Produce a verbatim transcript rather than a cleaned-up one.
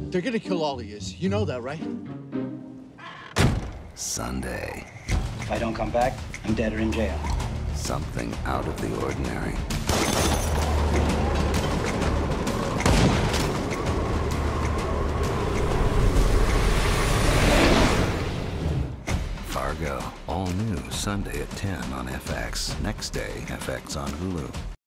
They're gonna kill all of yous. You know that, right? Sunday. If I don't come back, I'm dead or in jail. Something out of the ordinary. Fargo, all new Sunday at ten on F X. Next day, F X on Hulu.